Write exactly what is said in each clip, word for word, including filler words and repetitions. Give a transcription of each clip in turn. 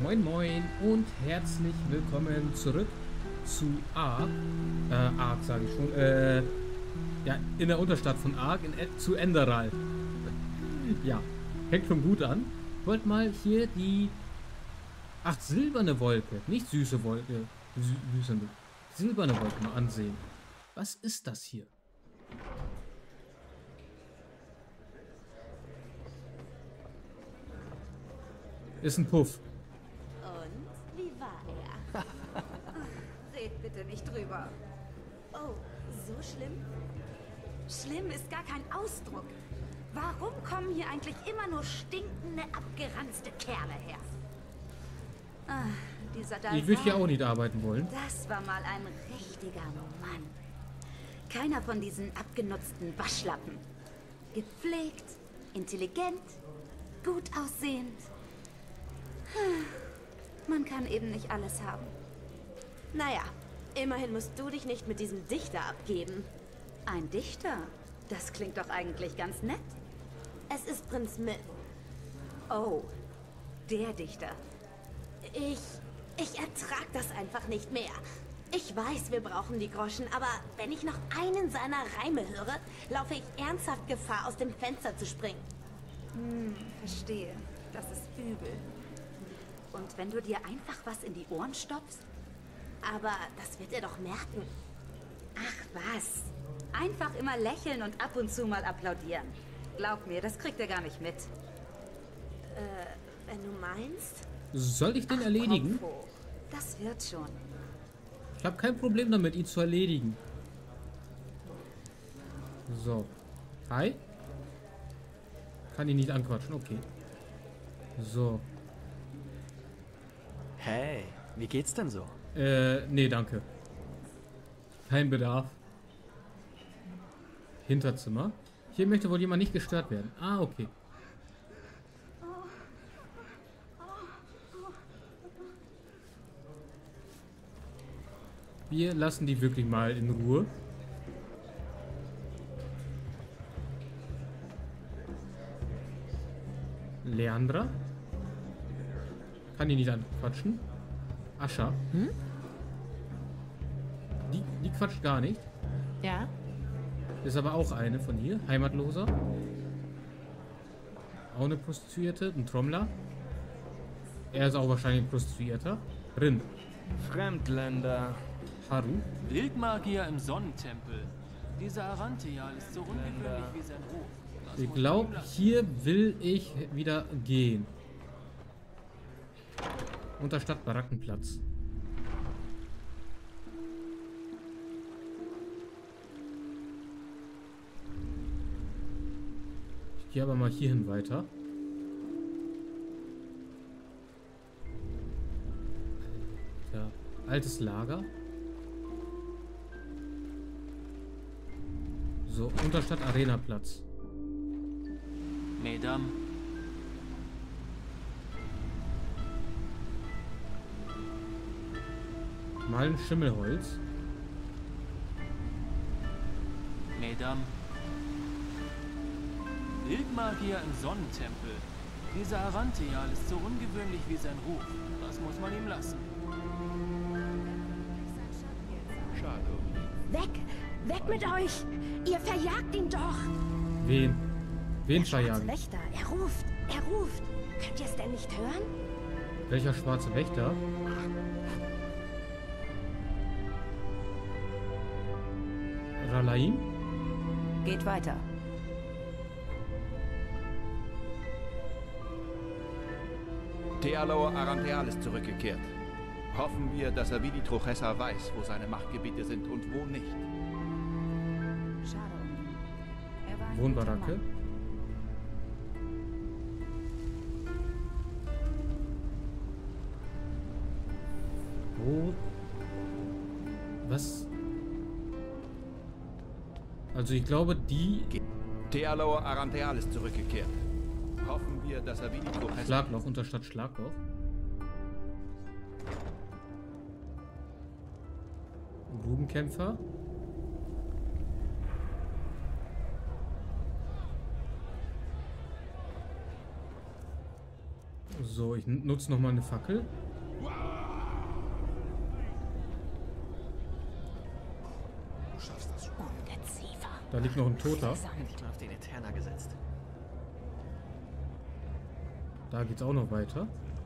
Moin Moin und herzlich willkommen zurück zu Ark. Äh, Ark sage ich schon. Äh, ja, in der Unterstadt von Ark, in, zu Enderal. Ja, fängt schon gut an. Ich wollte mal hier die... Ach, silberne Wolke. Nicht süße Wolke. Sü süße, silberne Wolke mal ansehen. Was ist das hier? Ist ein Puff. Und wie war er? Red bitte nicht drüber. Oh, so schlimm? Schlimm ist gar kein Ausdruck. Warum kommen hier eigentlich immer nur stinkende, abgeranzte Kerle her? Ah, dieser Dalvan, Ich würde hier auch nicht arbeiten wollen. Das war mal ein richtiger Mann. Keiner von diesen abgenutzten Waschlappen. Gepflegt, intelligent, gut aussehend. Man kann eben nicht alles haben. Naja, immerhin musst du dich nicht mit diesem Dichter abgeben. Ein Dichter? Das klingt doch eigentlich ganz nett. Es ist Prinz Myth. Oh, der Dichter. Ich... ich ertrag das einfach nicht mehr. Ich weiß, wir brauchen die Groschen, aber wenn ich noch einen seiner Reime höre, laufe ich ernsthaft Gefahr, aus dem Fenster zu springen. Hm, verstehe. Das ist übel. Und wenn du dir einfach was in die Ohren stopfst? Aber das wird er doch merken. Ach was. Einfach immer lächeln und ab und zu mal applaudieren. Glaub mir, das kriegt er gar nicht mit. Äh, wenn du meinst? Soll ich den Ach, erledigen? Kopf hoch. Das wird schon. Ich habe kein Problem damit, ihn zu erledigen. So. Hi. Kann ihn nicht anquatschen, okay. So. Hey, wie geht's denn so? Äh, nee, danke. Kein Bedarf. Hinterzimmer. Hier möchte wohl jemand nicht gestört werden. Ah, okay. Wir lassen die wirklich mal in Ruhe. Leandra? Kann die nicht anquatschen? Ascha? Hm? Die, die quatscht gar nicht. Ja? Ist aber auch eine von hier. Heimatloser. Auch eine Prostituierte. Ein Trommler. Er ist auch wahrscheinlich ein Prostituierter. Rin. Fremdländer. Haru. Wildmagier im Sonnentempel. Dieser Arantheal ist so ungewöhnlich wie sein Ruf. Das Ich muss glaube, man ihm lassen. hier will ich wieder gehen. Unter Stadtbarackenplatz. Ich gehe aber mal hierhin weiter. Ja, altes Lager. So, Unterstadt Arena Platz. Mesdames, Malen Schimmelholz. Mesdames. Wildmagier im Sonnentempel. Dieser Arantheal ist so ungewöhnlich wie sein Ruf. Das muss man ihm lassen. Weg! Weg mit euch! Ihr verjagt ihn doch! Wen? Wen Der schwarze verjagen? Wächter, er ruft! Er ruft! Könnt ihr es denn nicht hören? Welcher schwarze Wächter? Ralaim? Geht weiter. Tealor Arantheal ist zurückgekehrt. Hoffen wir, dass er wie die Trochessa weiß, wo seine Machtgebiete sind und wo nicht. Schade. Er war ein Wohnbaracke? guter Mann. Wo? Was? Also ich glaube, die... Tealor Arantheal ist zurückgekehrt. Hoffen wir, dass er wie die Trochessa... Schlagloch, Unterstadt Schlagloch. Grubenkämpfer. So, ich nutze noch mal eine Fackel. Du schaffst das schon. Ungeziefer. Da liegt noch ein Toter. Ich bin auf den Eterna gesetzt. Da geht's auch noch weiter.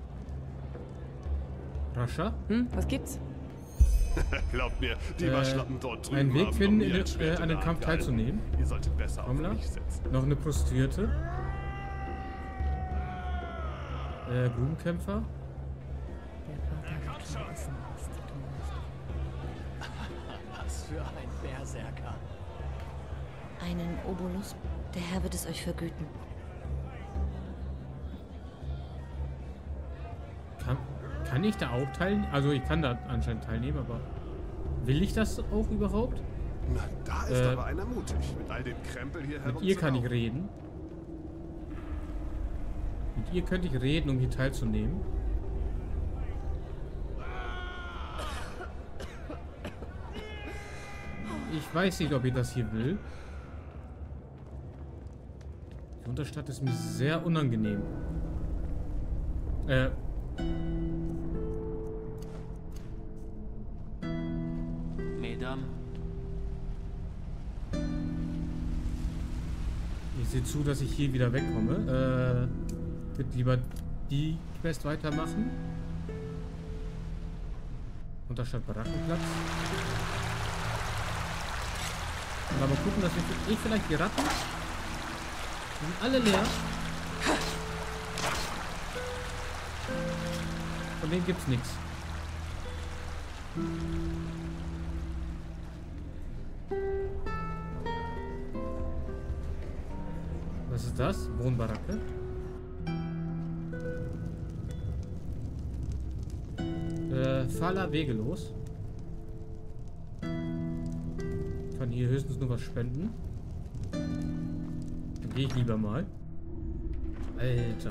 Rascha. Hm, was gibt's? Glaubt mir, die Äh, Waschlappen dort drüben einen Weg haben finden, noch nie in- ein Schwert äh, an in den der Kampf Hand gehalten. teilzunehmen. Ihr solltet besser auf Kommler. mich setzen. Noch eine Prostituierte. Äh, Grubenkämpfer. Was für ein Berserker. Einen Obolus. Der Herr wird es euch vergüten. Kann, kann ich da auch teilnehmen? Also ich kann da anscheinend teilnehmen, aber will ich das auch überhaupt? Na, da ist Äh, aber einer mutig, mit all dem Krempel hier Mit ihr kann ich herumzulaufen. reden. Mit ihr könnte ich reden, um hier teilzunehmen. Ich weiß nicht, ob ich das hier will. Die Unterstadt ist mir sehr unangenehm. Äh. Mesdames, Ich sehe zu, dass ich hier wieder wegkomme. Äh, würde lieber die Quest weitermachen. Unterstadt Barackenplatz. Und dann mal gucken, dass wir ich vielleicht die Ratten. Die sind alle leer. Von denen gibt's nichts. Was ist das? Wohnbaracke. Äh, Fahler wegelos. Kann hier höchstens nur was spenden. Dann gehe ich lieber mal. Alter.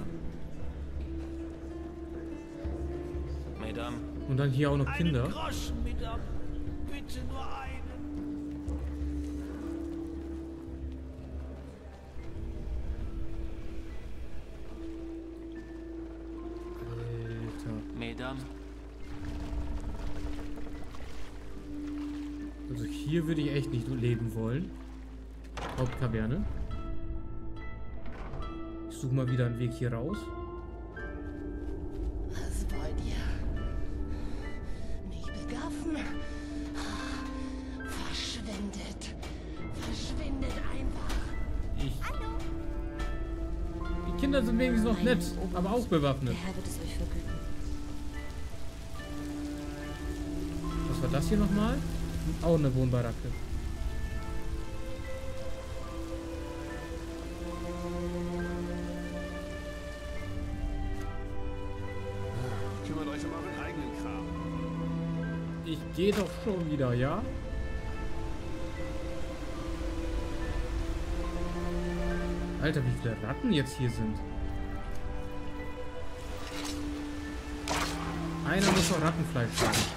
Mesdames. Und dann hier auch noch Kinder. Groschen, Madame. Bitte nur einen. Alter. Mesdames. Also hier würde ich echt nicht leben wollen. Hauptkaverne. Ich suche mal wieder einen Weg hier raus. Was wollt ihr? Mich begaffen? Verschwindet. Verschwindet einfach. Ich. Die Kinder sind wenigstens noch nett, aber auch bewaffnet. Der Herr wird es euch vergüten. Was war das hier nochmal? Auch eine Wohnbaracke. Kümmert euch um euren eigenen Kram. Ich gehe doch schon wieder, ja? Alter, wie viele Ratten jetzt hier sind. Einer muss noch Rattenfleisch haben.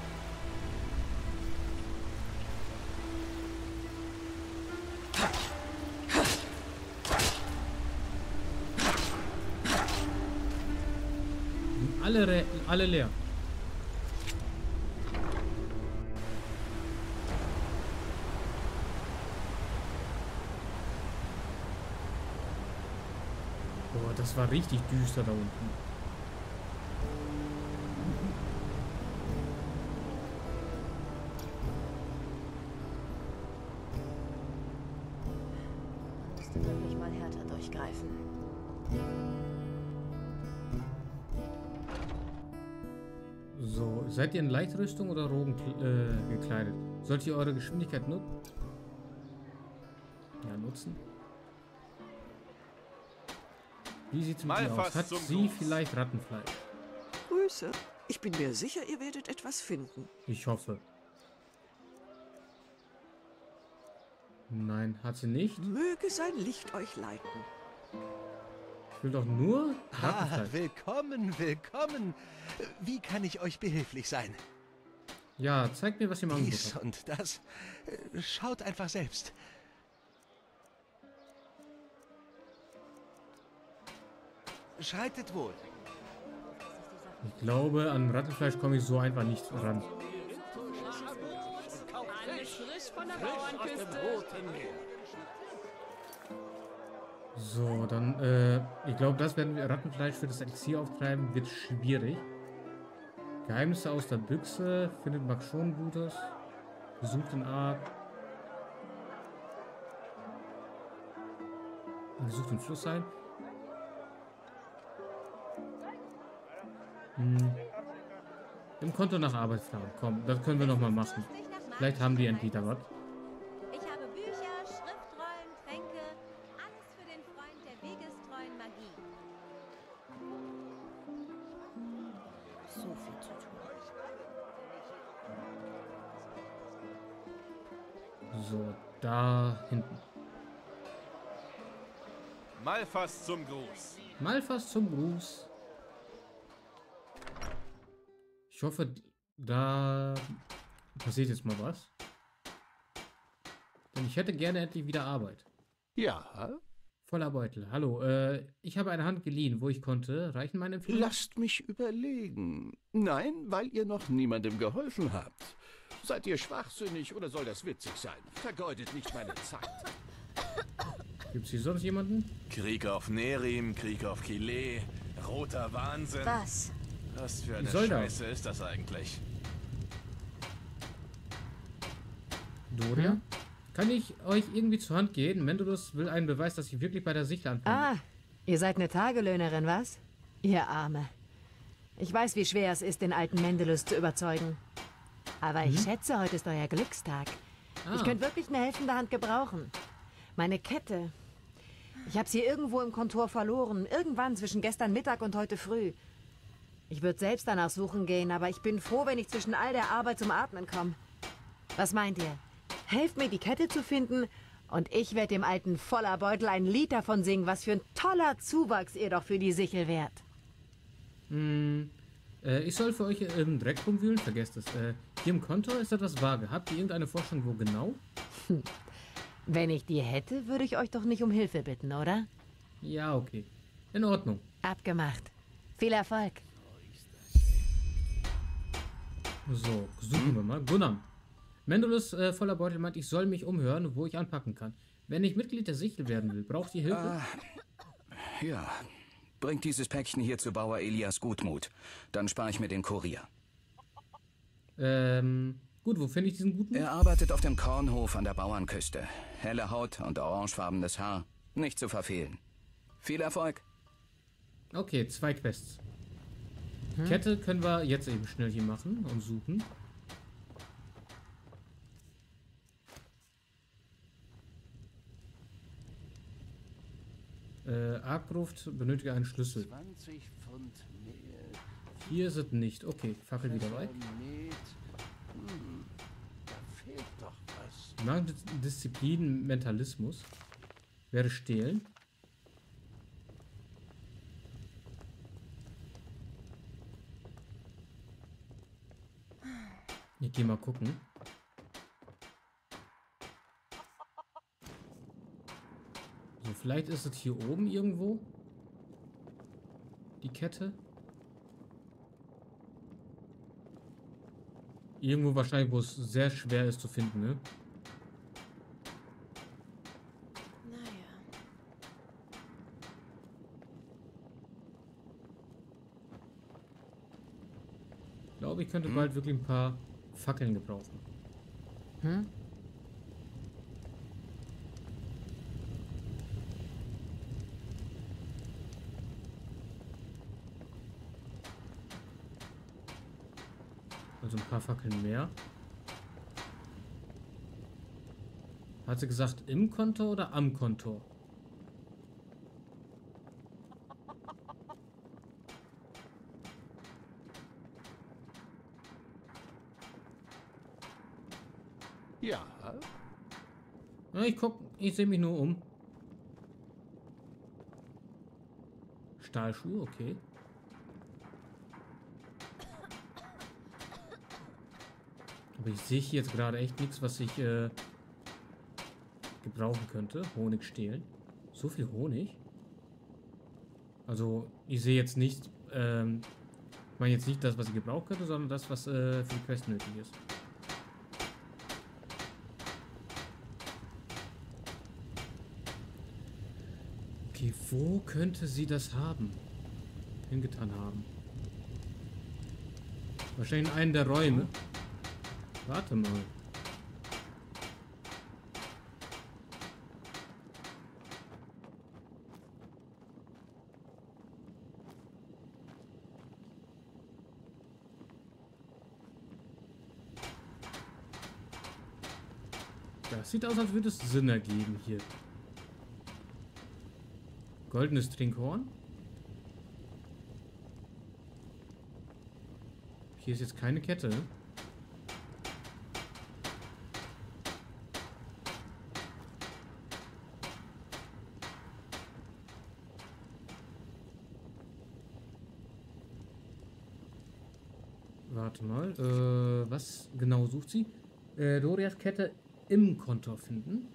Sind Alle, re- alle leer. Boah, das war richtig düster da unten. Musst du wirklich mal härter durchgreifen. So, seid ihr in Leichtrüstung oder Rogen äh, gekleidet? Sollt ihr eure Geschwindigkeit nutzen? Ja, nutzen. Wie sieht's mit Mal ihr aus? fast Hat zum sie Gruß. vielleicht Rattenfleisch? Grüße. Ich bin mir sicher, ihr werdet etwas finden. Ich hoffe. Nein, hat sie nicht. Möge sein Licht euch leiten. Ich will doch nur Ah, Rattenfleisch. willkommen, willkommen. Wie kann ich euch behilflich sein? Ja, zeigt mir, was ihr mal Dies angebot habt. und das. Äh, Schaut einfach selbst. Schreitet wohl. Ich glaube, an Rattenfleisch komme ich so einfach nicht ran. Alles frisch von der Bauernküste. So, dann, äh, ich glaube, das werden wir Rattenfleisch für das Elixier auftreiben, wird schwierig. Geheimnisse aus der Büchse, findet Max schon Gutes. Besucht den Ark. Besucht den Fluss ein. Hm. Im Konto nach Arbeit fragen. Komm, das können wir noch mal machen. Vielleicht haben die endlich da was. Ich habe Bücher, Schriftrollen, Tränke, alles für den Freund der wegestreuen Magie. So viel zu tun. So, da hinten. Malfas zum Gruß. Malfas zum Gruß. Ich hoffe, da passiert jetzt mal was. Denn ich hätte gerne endlich wieder Arbeit. Ja, Voller Beutel. Hallo, äh, ich habe eine Hand geliehen, wo ich konnte. Reichen meine Empfehlungen? lasst mich überlegen. Nein, weil ihr noch niemandem geholfen habt. Seid ihr schwachsinnig oder soll das witzig sein? Vergeudet nicht meine Zeit. Gibt es hier sonst jemanden? Krieg auf Nerim, Krieg auf Kile, roter Wahnsinn. Was? Was für eine soll das? Scheiße ist das eigentlich? Doria? Hm? Kann ich euch irgendwie zur Hand gehen? Mendulus will einen Beweis, dass ich wirklich bei der Sicht anfange. Ah, ihr seid eine Tagelöhnerin, was? Ihr Arme. Ich weiß, wie schwer es ist, den alten Mendelus zu überzeugen. Aber ich schätze, heute ist euer Glückstag. Ah. Ich könnte wirklich eine helfende Hand gebrauchen. Meine Kette. Ich habe sie irgendwo im Kontor verloren. Irgendwann zwischen gestern Mittag und heute früh. Ich würde selbst danach suchen gehen, aber ich bin froh, wenn ich zwischen all der Arbeit zum Atmen komme. Was meint ihr? Helft mir, die Kette zu finden und ich werde dem alten voller Beutel ein Lied davon singen, was für ein toller Zuwachs ihr doch für die Sichel wärt. Hm, äh, ich soll für euch im Dreck rumwühlen? Vergesst es. Äh, hier im Konto ist etwas vage. Habt ihr irgendeine Vorstellung, wo genau? Wenn ich die hätte, würde ich euch doch nicht um Hilfe bitten, oder? Ja, okay. In Ordnung. Abgemacht. Viel Erfolg. So, suchen wir mal. Gunnar. Mendulus äh, voller Beutel meint, ich soll mich umhören, wo ich anpacken kann. Wenn ich Mitglied der Sichel werden will, braucht ihr Hilfe? Äh, ja. Bringt dieses Päckchen hier zu Bauer Elias Gutmut. Dann spare ich mir den Kurier. Ähm, gut, wo finde ich diesen Gutmut? Er arbeitet auf dem Kornhof an der Bauernküste. Helle Haut und orangefarbenes Haar. Nicht zu verfehlen. Viel Erfolg. Okay, zwei Quests. Hm? Kette können wir jetzt eben schnell hier machen und suchen. Äh, Arggruft benötige einen Schlüssel. zwanzig Pfund Mehl. Hier ist es nicht. Okay, Fackel wieder weg. Hm, da fehlt doch was. Mangel Disziplin, Mentalismus. Wäre stehlen. Ich geh mal gucken. So, vielleicht ist es hier oben irgendwo. Die Kette. Irgendwo wahrscheinlich, wo es sehr schwer ist zu finden, ne? Naja. Ich glaube, ich könnte bald wirklich ein paar Fackeln gebrauchen. Hm? Also ein paar Fackeln mehr. Hat sie gesagt, im Konto oder am Konto? Ja. Na, ich guck, ich sehe mich nur um. Stahlschuhe, okay. Aber ich sehe hier jetzt gerade echt nichts, was ich äh, gebrauchen könnte. Honig stehlen. So viel Honig. Also, ich sehe jetzt nicht, ähm, Ich meine jetzt nicht das, was ich gebraucht hätte, sondern das, was äh, für die Quest nötig ist. Okay, wo könnte sie das haben? Hingetan haben. Wahrscheinlich in einen der Räume. Warte mal. Das sieht aus, als würde es Sinn ergeben hier. Goldenes Trinkhorn. Hier ist jetzt keine Kette. Warte mal. Äh, was genau sucht sie? Äh, Dorias Kette im Kontor finden.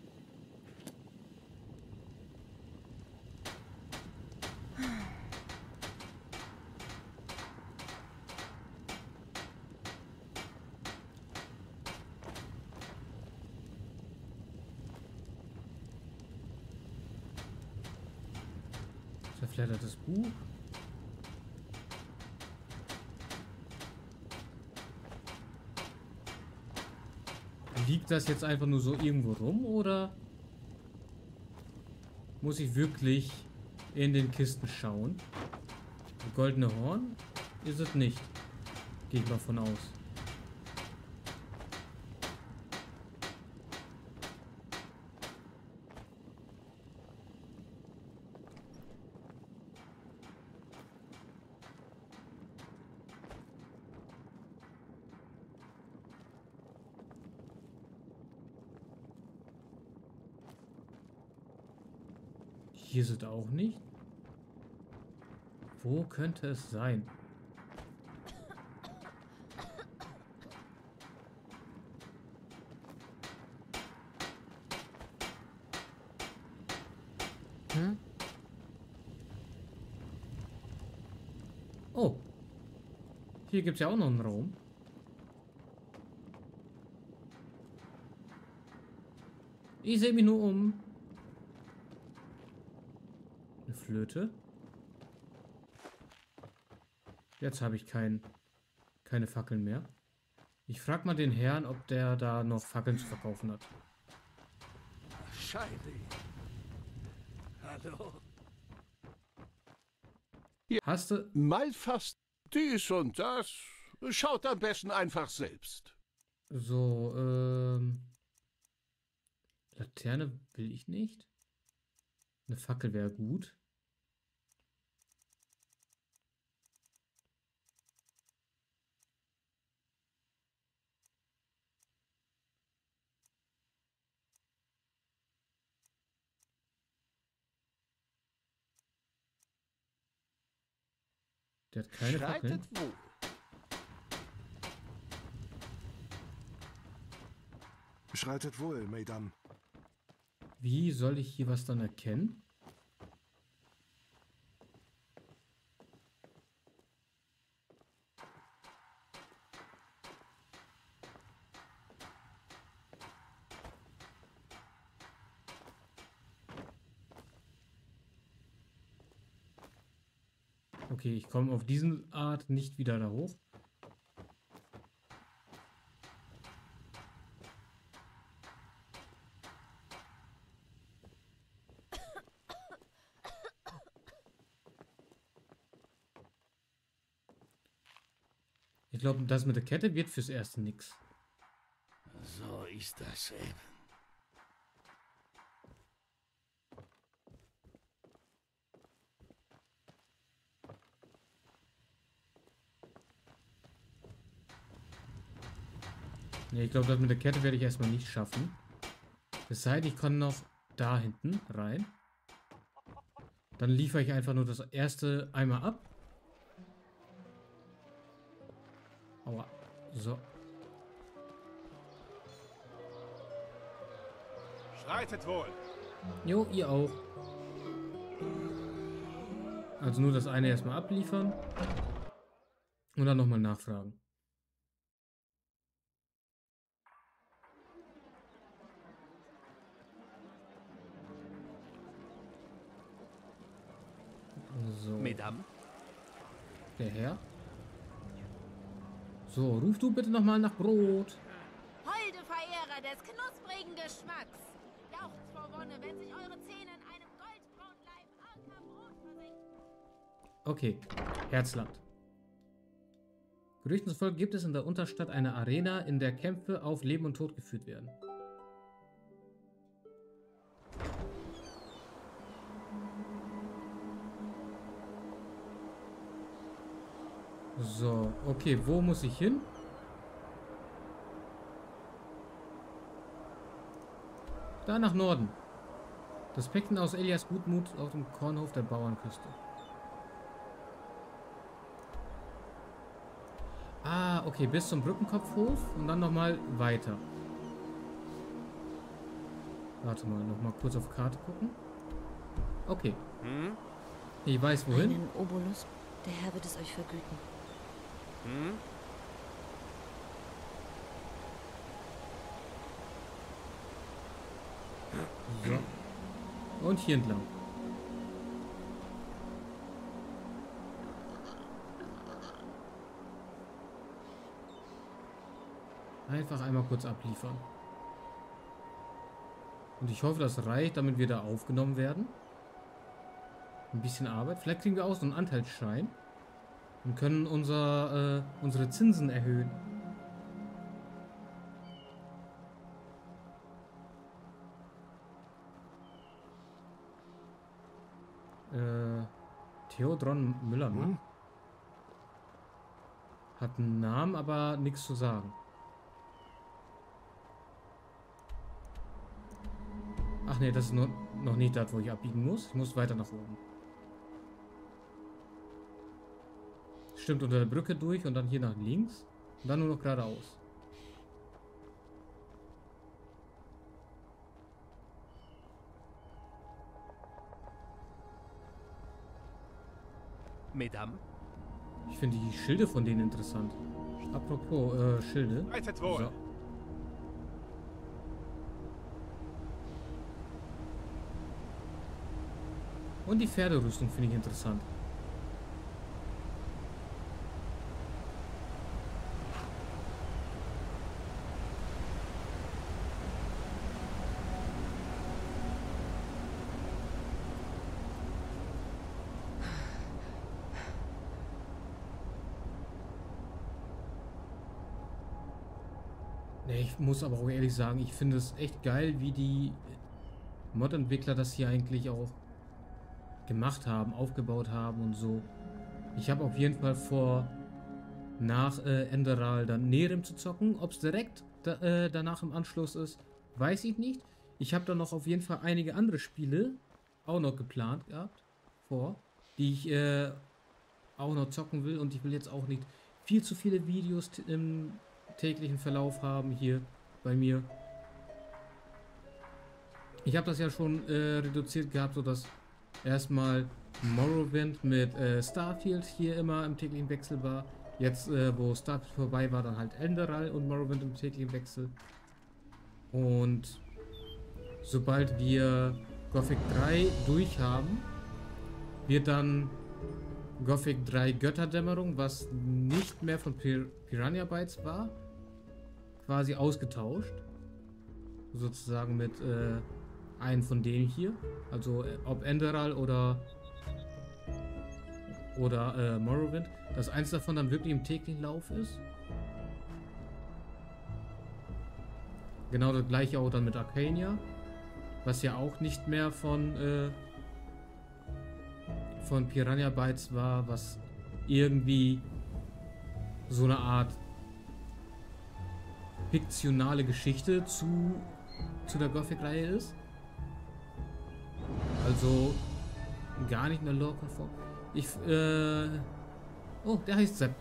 Zerfleddertes Buch. Liegt das jetzt einfach nur so irgendwo rum oder muss ich wirklich in den Kisten schauen? Das goldene Horn ist es nicht. Gehe ich mal von aus. Hier ist es auch nicht. Wo könnte es sein? Hm? Oh. Hier gibt es ja auch noch einen Raum. Ich sehe mich nur um. Flöte. Jetzt habe ich kein, keine Fackeln mehr. Ich frage mal den Herrn, ob der da noch Fackeln zu verkaufen hat. Shiny. Hallo. Hast du... Mal fast dies und das. Schaut am besten einfach selbst. So, ähm... Laterne will ich nicht. Eine Fackel wäre gut. Der hat keine Fackeln. Schreitet wohl. Schreitet wohl, Mesdames. Wie soll ich hier was dann erkennen? Okay, ich komme auf diese Art nicht wieder da hoch. Ich glaube, das mit der Kette wird fürs Erste nix. So ist das eben. Nee, ich glaube, das mit der Kette werde ich erstmal nicht schaffen. Es sei denn, ich kann noch da hinten rein. Dann liefere ich einfach nur das erste einmal ab. Aua. So. Schreitet wohl. Jo, ihr auch. Also nur das eine erstmal abliefern. Und dann nochmal nachfragen. So. Mesdames. Der Herr. So, ruf du bitte nochmal nach Brot. Holde Verehrer des knusprigen Geschmacks. Jauchzt vor Wonne, wenn sich eure Zähne in einem goldbraunen Leib arger Brot versenken. Okay, Herzland. Gerüchten zufolge gibt es in der Unterstadt eine Arena, in der Kämpfe auf Leben und Tod geführt werden. So, okay, wo muss ich hin? Da nach Norden. Das Päckchen aus Elias Gutmut auf dem Kornhof der Bauernküste. Ah, okay, bis zum Brückenkopfhof und dann nochmal weiter. Warte mal, nochmal kurz auf Karte gucken. Okay. Hm? Ich weiß wohin. Einen Obolus, der Herr wird es euch vergüten. Hm? So. Und hier entlang. Einfach einmal kurz abliefern. Und ich hoffe, das reicht, damit wir da aufgenommen werden. Ein bisschen Arbeit. Vielleicht kriegen wir auch so einen Anteilsschein. Und können unser, äh, unsere Zinsen erhöhen. Äh, Theodron Müllermann. Hm? Hat einen Namen, aber nichts zu sagen. Ach nee, das ist nur, noch nicht das, wo ich abbiegen muss. Ich muss weiter nach oben. Stimmt, unter der Brücke durch und dann hier nach links. Und dann nur noch geradeaus. Mesdames. Ich finde die Schilde von denen interessant. Apropos äh, Schilde. So. Und die Pferderüstung finde ich interessant. Ich muss aber auch ehrlich sagen, ich finde es echt geil, wie die Mod-Entwickler das hier eigentlich auch gemacht haben, aufgebaut haben und so. Ich habe auf jeden Fall vor, nach äh, Enderal dann Nehrim zu zocken. Ob es direkt da, äh, danach im Anschluss ist, weiß ich nicht. Ich habe dann noch auf jeden Fall einige andere Spiele auch noch geplant gehabt, vor, die ich äh, auch noch zocken will. Und ich will jetzt auch nicht viel zu viele Videos im täglichen Verlauf haben hier bei mir. Ich habe das ja schon äh, reduziert gehabt, sodass erstmal Morrowind mit äh, Starfield hier immer im täglichen Wechsel war. Jetzt, äh, wo Starfield vorbei war, dann halt Enderal und Morrowind im täglichen Wechsel. Und sobald wir Gothic drei durch haben, wird dann Gothic drei Götterdämmerung, was nicht mehr von Pir Piranha Bytes war, quasi ausgetauscht. Sozusagen mit äh, einem von denen hier. Also äh, ob Enderal oder oder äh, Morrowind. Dass eins davon dann wirklich im täglichen Lauf ist. Genau das gleiche auch dann mit Arcania. Was ja auch nicht mehr von äh, von Piranha Bytes war, was irgendwie so eine Art fiktionale Geschichte zu, zu der Gothic-Reihe ist. Also gar nicht mehr lore-konform. Ich, äh... Oh, der heißt Sepp.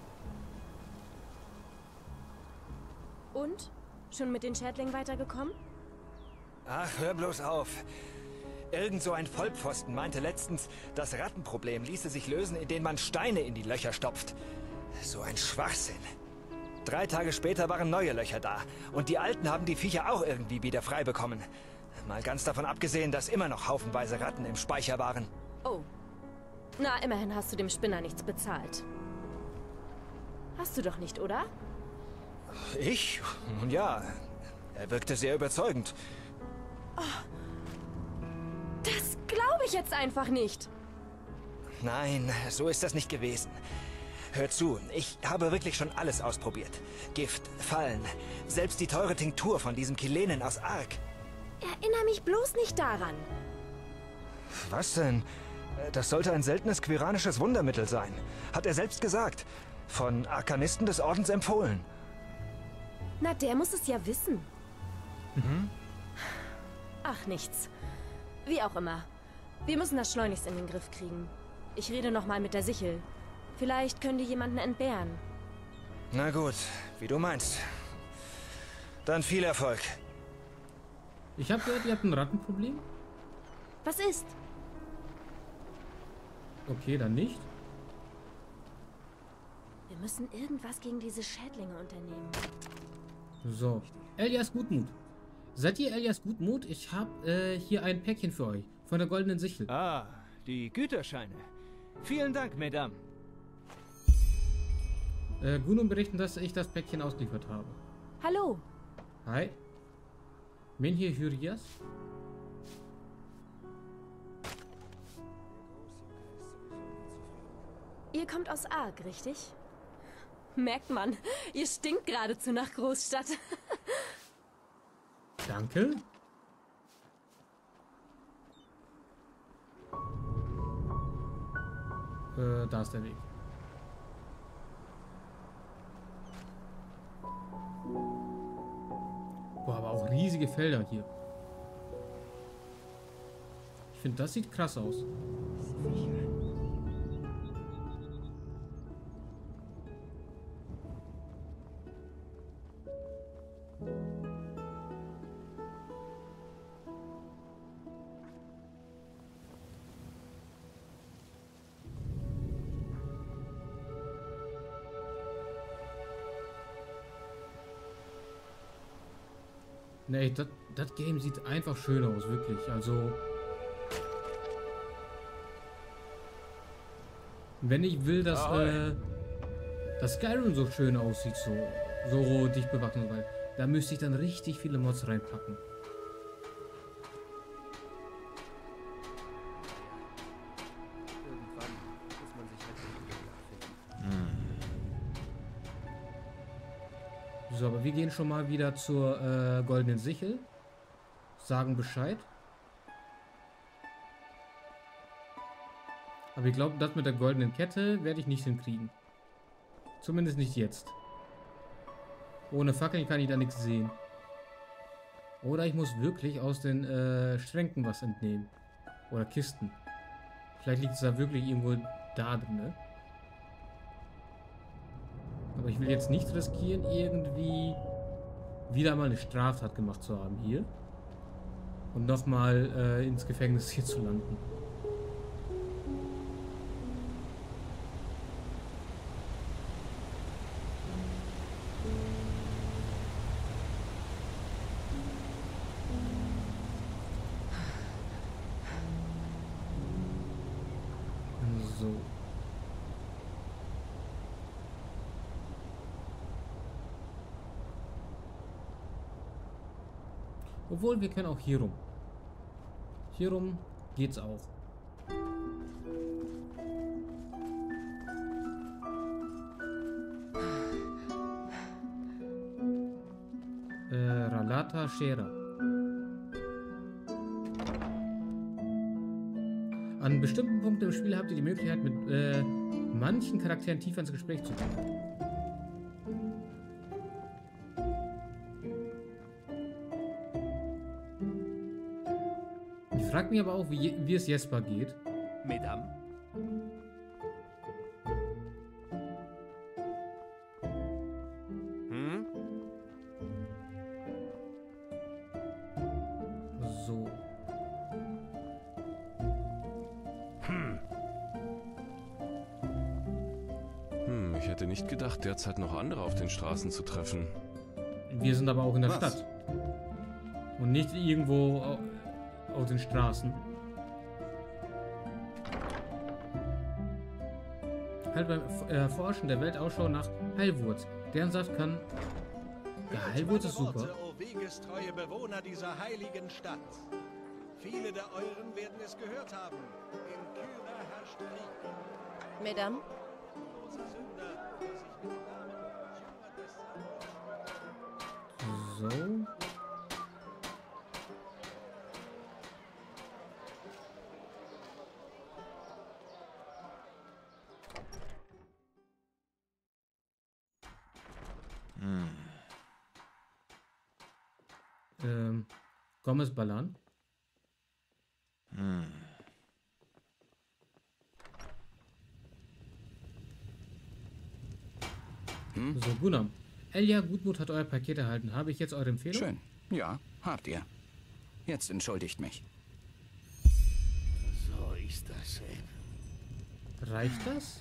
Und? Schon mit den Schädlingen weitergekommen? Ach, hör bloß auf. Irgend so ein Vollpfosten meinte letztens, das Rattenproblem ließe sich lösen, indem man Steine in die Löcher stopft. So ein Schwachsinn. Drei Tage später waren neue Löcher da. Und die alten haben die Viecher auch irgendwie wieder frei bekommen. Mal ganz davon abgesehen, dass immer noch haufenweise Ratten im Speicher waren. Oh. Na, immerhin hast du dem Spinner nichts bezahlt. Hast du doch nicht, oder? Ich? Nun ja. Er wirkte sehr überzeugend. Oh. Das glaube ich jetzt einfach nicht. Nein, so ist das nicht gewesen. Hör zu, ich habe wirklich schon alles ausprobiert. Gift, Fallen, selbst die teure Tinktur von diesem Kilenen aus Ark. Erinnere mich bloß nicht daran. Was denn? Das sollte ein seltenes quiranisches Wundermittel sein. Hat er selbst gesagt. Von Arkanisten des Ordens empfohlen. Na, der muss es ja wissen. Mhm. Ach, nichts. Wie auch immer. Wir müssen das schleunigst in den Griff kriegen. Ich rede nochmal mit der Sichel. Vielleicht können die jemanden entbehren. Na gut, wie du meinst. Dann viel Erfolg. Ich habe gehört, ihr habt ein Rattenproblem. Was ist? Okay, dann nicht. Wir müssen irgendwas gegen diese Schädlinge unternehmen. So, Elias Gutmut. Seid ihr Elias Gutmut? Ich habe äh, hier ein Päckchen für euch. Von der Goldenen Sichel. Ah, die Güterscheine. Vielen Dank, Mesdames. Äh, Gunum berichten, dass ich das Päckchen ausgeliefert habe. Hallo. Hi. Menhir Hyrias. Ihr kommt aus Ark, richtig? Merkt man, ihr stinkt geradezu nach Großstadt. Danke. Äh, da ist der Weg. Boah, aber auch riesige Felder hier. Ich finde, das sieht krass aus. Nee, das, das Game sieht einfach schön aus, wirklich. Also, wenn ich will, dass, äh, dass Skyrim so schön aussieht, so, so dicht bewachsen, weil da müsste ich dann richtig viele Mods reinpacken. Irgendwann muss man sich halt finden. So, aber wir gehen schon mal wieder zur äh, Goldenen Sichel. Sagen Bescheid. Aber ich glaube, das mit der goldenen Kette werde ich nicht hinkriegen. Zumindest nicht jetzt. Ohne Fackeln kann ich da nichts sehen. Oder ich muss wirklich aus den äh, Schränken was entnehmen. Oder Kisten. Vielleicht liegt es da wirklich irgendwo da drin, ne? Aber ich will jetzt nicht riskieren, irgendwie wieder mal eine Straftat gemacht zu haben hier. Und nochmal äh, ins Gefängnis hier zu landen. So. Obwohl, wir können auch hier rum. Hier rum geht's auch. Äh, Ralata Shera. An bestimmten Punkten im Spiel habt ihr die Möglichkeit, mit äh, manchen Charakteren tiefer ins Gespräch zu kommen. Ich frage mich aber auch, wie, wie es Jesper geht. Mesdames. Hm? So. Hm. Hm, ich hätte hätte nicht gedacht, derzeit noch andere auf den Straßen zu treffen. Wir sind aber auch in der Was? Stadt. Und nicht irgendwo au- auf den Straßen. Halt beim F- Erforschen der Welt Ausschau nach Heilwurz. Deren Saft kann... Ja, Heilwurz ist super. Worte, o wegestreue Bewohner dieser heiligen Stadt. Viele der euren werden es gehört haben. In Kyra herrscht Krieg. Mesdames? So. Hm. Ähm, Gomez Balan. Hm. So, Gunam. Elia Gutmut hat euer Paket erhalten. Habe ich jetzt eure Empfehlung? Schön. Ja, habt ihr. Jetzt entschuldigt mich. So ist das eben. Reicht das?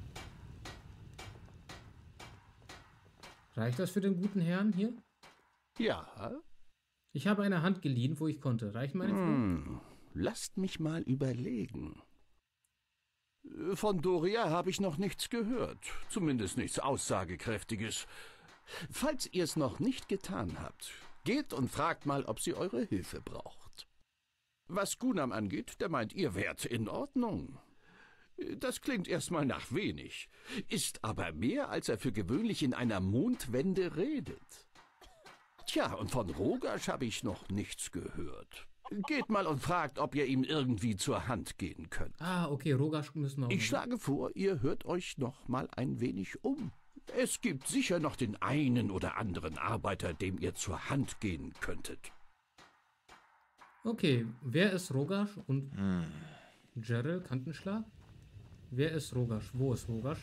Reicht das für den guten Herrn hier? Ja. Ich habe eine Hand geliehen, wo ich konnte. Reichen meine Empfehlungen? Hm, lasst mich mal überlegen. Von Doria habe ich noch nichts gehört. Zumindest nichts Aussagekräftiges. Falls ihr es noch nicht getan habt, geht und fragt mal, ob sie eure Hilfe braucht. Was Gunam angeht, der meint, ihr wärt in Ordnung. Das klingt erstmal nach wenig, ist aber mehr, als er für gewöhnlich in einer Mondwende redet. Tja, und von Rogasch habe ich noch nichts gehört. Geht mal und fragt, ob ihr ihm irgendwie zur Hand gehen könnt. Ah, okay, Rogasch müssen wir auch. Ich schlage vor, ihr hört euch noch mal ein wenig um. Es gibt sicher noch den einen oder anderen Arbeiter, dem ihr zur Hand gehen könntet. Okay, wer ist Rogasch und hm. Gerald Kantenschlag? Wer ist Rogasch? Wo ist Rogasch?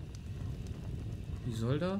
Isolda?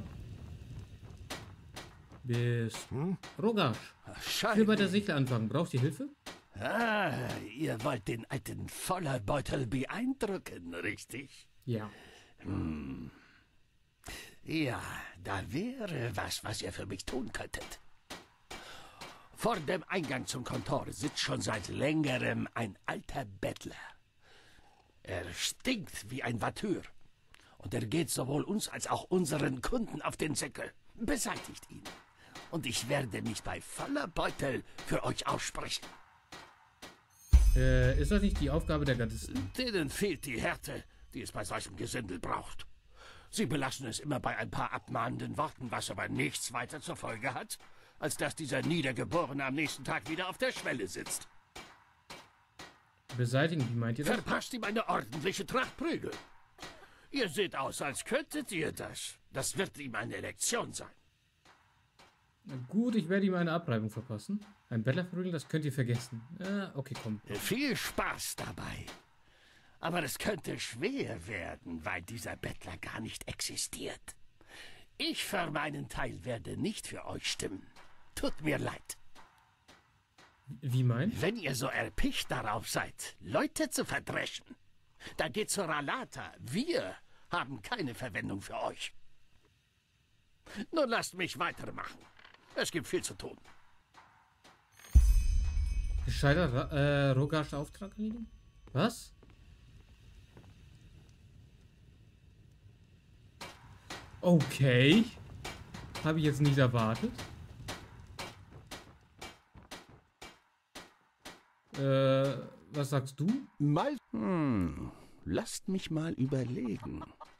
Bis hm? Rogasch. Ich will bei der Sichel anfangen. Brauchst du Hilfe? Ah, ihr wollt den alten Vollerbeutel beeindrucken, richtig? Ja. Hm. Ja, da wäre was, was ihr für mich tun könntet. Vor dem Eingang zum Kontor sitzt schon seit längerem ein alter Bettler. Er stinkt wie ein Wattür. Und er geht sowohl uns als auch unseren Kunden auf den Säckel. Beseitigt ihn. Und ich werde mich bei voller Beutel für euch aussprechen. Äh, ist das nicht die Aufgabe der Gardisten? Denen fehlt die Härte, die es bei solchem Gesindel braucht. Sie belassen es immer bei ein paar abmahnenden Worten, was aber nichts weiter zur Folge hat, als dass dieser Niedergeborene am nächsten Tag wieder auf der Schwelle sitzt. Beseitigen, wie meint ihr das? Verpasst ihm eine ordentliche Tracht Prügel. Ihr seht aus, als könntet ihr das. Das wird ihm eine Lektion sein. Na gut, ich werde ihm eine Abreibung verpassen. Ein Bettlerverprügeln, das könnt ihr vergessen. Äh, okay, komm. Viel Spaß dabei. Aber es könnte schwer werden, weil dieser Bettler gar nicht existiert. Ich für meinen Teil werde nicht für euch stimmen. Tut mir leid. Wie meint? Wenn ihr so erpicht darauf seid, Leute zu verdreschen, dann geht zur Ralata. Wir haben keine Verwendung für euch. Nun lasst mich weitermachen. Es gibt viel zu tun. Gescheiter äh, Rogasch Auftrag erledigen? Was? Okay. Habe ich jetzt nicht erwartet. Äh, was sagst du? Mal. Hm, lasst mich mal überlegen.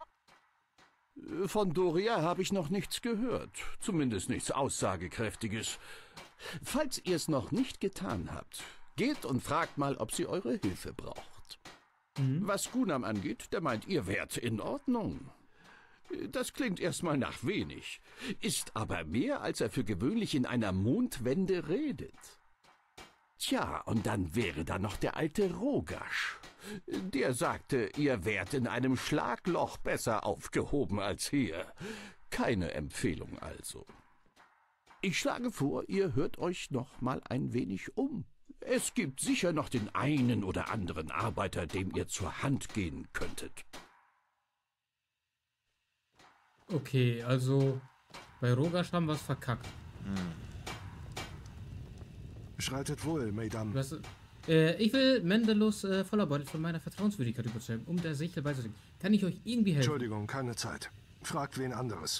Von Doria habe ich noch nichts gehört. Zumindest nichts Aussagekräftiges. Falls ihr es noch nicht getan habt, geht und fragt mal, ob sie eure Hilfe braucht. Mhm. Was Gunam angeht, der meint, ihr wärt in Ordnung. Das klingt erstmal nach wenig, ist aber mehr, als er für gewöhnlich in einer Mondwende redet. Tja, und dann wäre da noch der alte Rogasch. Der sagte, ihr wärt in einem Schlagloch besser aufgehoben als hier. Keine Empfehlung also. Ich schlage vor, ihr hört euch noch mal ein wenig um. Es gibt sicher noch den einen oder anderen Arbeiter, dem ihr zur Hand gehen könntet. Okay, also bei Rogasch haben wir es verkackt. Hm. Beschreitet wohl, Mesdames. Was, äh, ich will Mendelus äh, Vollerbeutel von meiner Vertrauenswürdigkeit überzeugen, um der Sichel beizulegen. Kann ich euch irgendwie helfen? Entschuldigung, keine Zeit. Fragt wen anderes.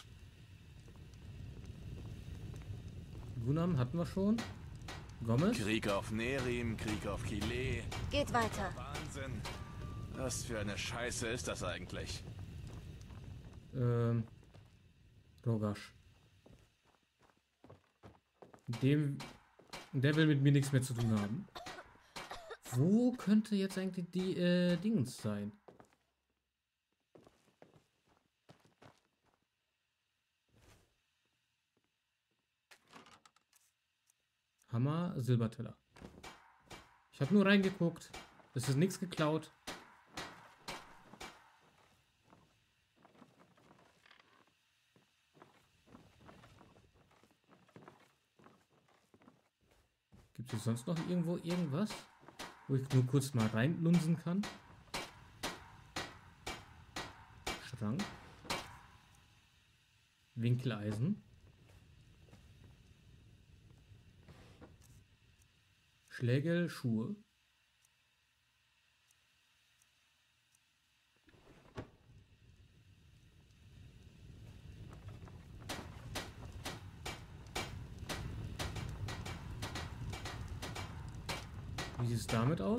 Gunam hatten wir schon. Gomez? Krieg auf Nerim, Krieg auf Kile. Geht weiter. Wahnsinn. Was für eine Scheiße ist das eigentlich? Ähm. Rogasch. Dem. Der will mit mir nichts mehr zu tun haben. Wo könnte jetzt eigentlich die äh, Dings sein? Hammer, Silberteller. Ich habe nur reingeguckt. Es ist nichts geklaut. Gibt es sonst noch irgendwo irgendwas, wo ich nur kurz mal reinlunsen kann? Schrank. Winkeleisen. Schlägel, Schuhe. Wie sieht es damit aus?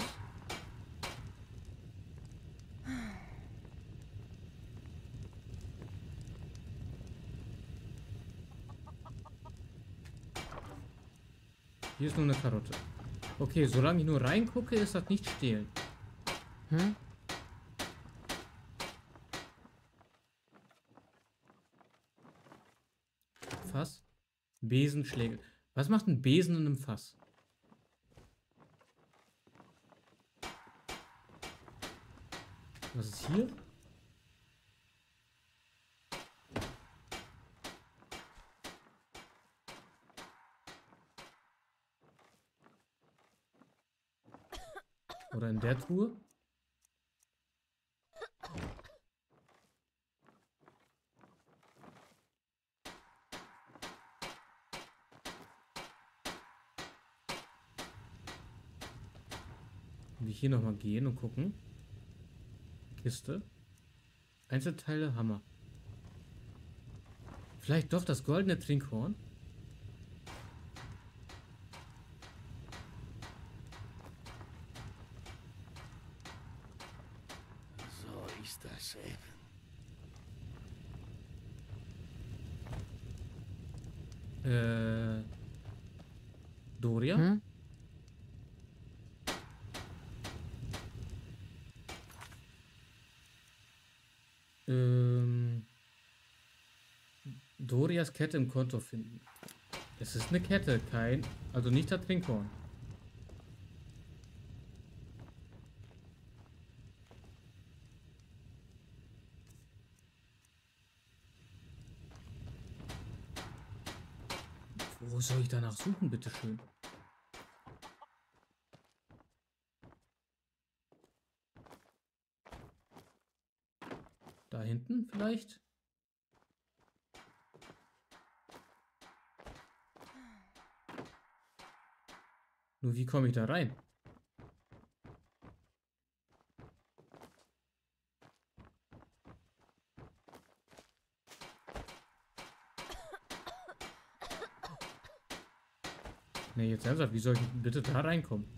Hier ist nur eine Karotte. Okay, solange ich nur reingucke, ist das nicht stehlen. Hm? Fass. Besen, Schlägel. Was macht ein Besen in einem Fass? Was ist hier? Oder in der Truhe? Will ich hier nochmal gehen und gucken? Kiste. Einzelteile, Hammer. Vielleicht doch das goldene Trinkhorn? So ist das eben. Äh. Doria? Hm? Ähm, Dorias Kette im Konto finden. Es ist eine Kette, kein, also nicht das Trinkhorn. Wo soll ich danach suchen, bitteschön? Da hinten vielleicht? Nur wie komme ich da rein? Ne, jetzt ernsthaft, wie soll ich bitte da reinkommen?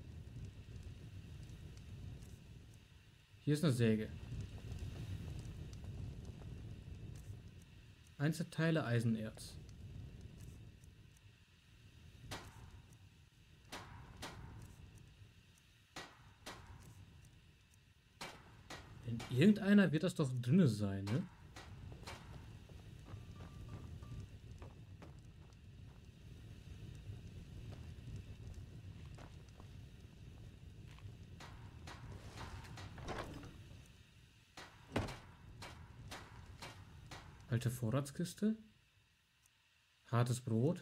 Hier ist eine Säge. Einzelteile Eisenerz. In irgendeiner wird das doch drinne sein, ne? Alte Vorratskiste. Hartes Brot.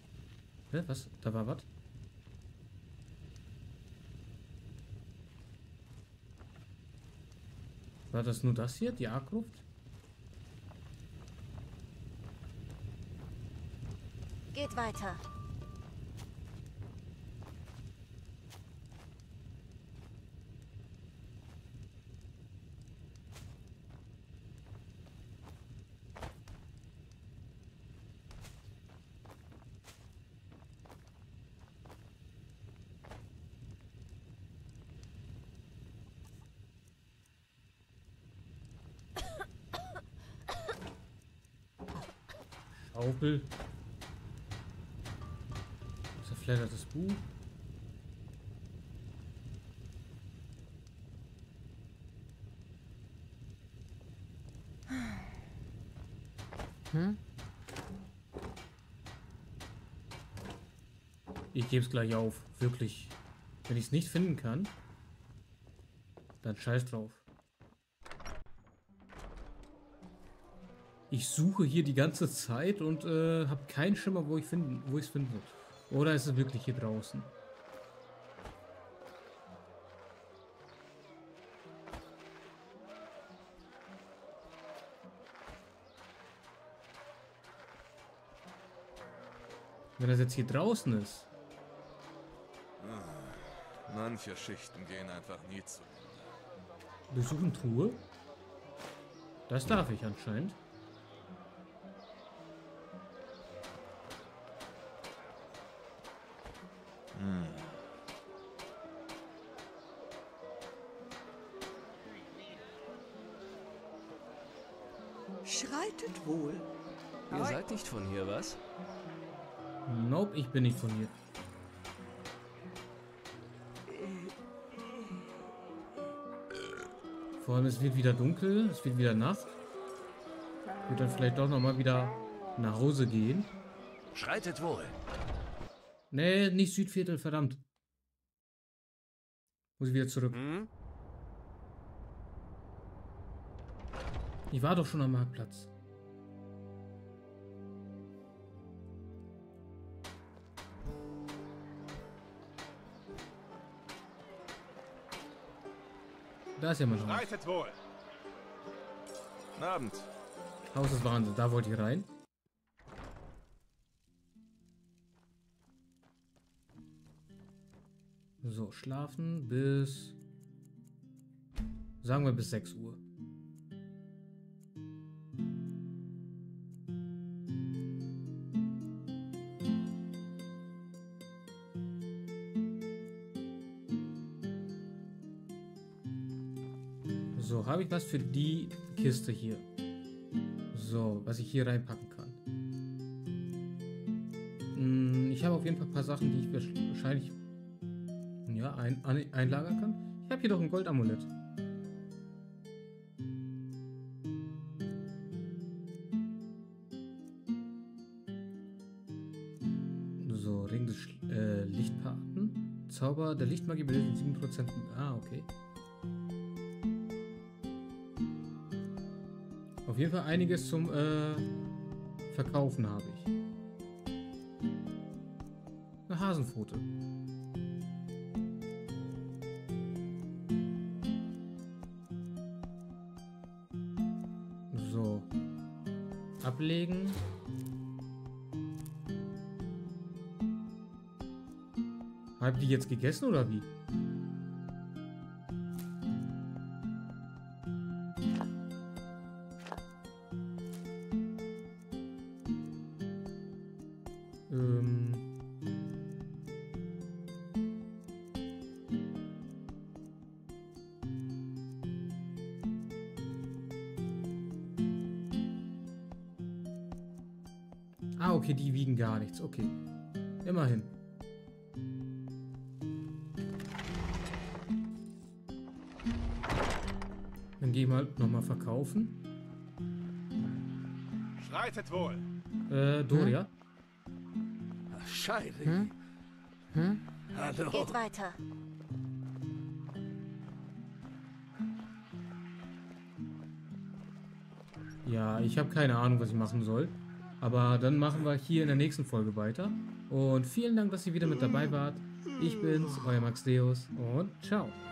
Hä, was? Da war was? War das nur das hier, die Arggruft? Geht weiter. Schaufel. Zerfleddertes Buch. Hm? Ich gebe es gleich auf. Wirklich. Wenn ich es nicht finden kann, dann scheiß drauf. Ich suche hier die ganze Zeit und äh, habe keinen Schimmer, wo ich finden, wo ich es finde. Oder ist es wirklich hier draußen? Wenn das jetzt hier draußen ist. Manche Schichten gehen einfach nie zu. Besuchen Truhe? Das darf ich anscheinend. Hm. Schreitet wohl. Ihr seid nicht von hier, was? Nope, ich bin nicht von hier. Vor allem, es wird wieder dunkel, es wird wieder Nacht. Ich würde dann vielleicht doch nochmal wieder nach Hause gehen. Schreitet wohl. Nee, nicht Südviertel, verdammt. Muss ich wieder zurück. Hm? Ich war doch schon am Marktplatz. Da ist ja mein Haus. Schreitet wohl. Guten Abend. Haus ist Wahnsinn, da wollte ich rein. So, schlafen bis... Sagen wir bis sechs Uhr. So, habe ich was für die Kiste hier? So, was ich hier reinpacken kann. Hm, ich habe auf jeden Fall ein paar Sachen, die ich wahrscheinlich ja, ein, ein, einlagern kann. Ich habe hier doch ein Goldamulett. So, Ring des äh, Lichtpaten. Zauber der Lichtmagie bildet sieben Prozent. Ah, okay. Auf jeden Fall einiges zum äh, Verkaufen habe ich. Eine Hasenpfote. So. Ablegen. Habt ihr jetzt gegessen oder wie? Ähm. Ah, okay, die wiegen gar nichts. Okay. Immerhin. Dann gehe ich mal nochmal verkaufen. Schreitet wohl. Äh, Doria. Ach, Scheiße. Hm? Hm? Hallo. Geht weiter. Ja, ich habe keine Ahnung, was ich machen soll. Aber dann machen wir hier in der nächsten Folge weiter. Und vielen Dank, dass ihr wieder mit dabei wart. Ich bin's, euer Max Deus und ciao.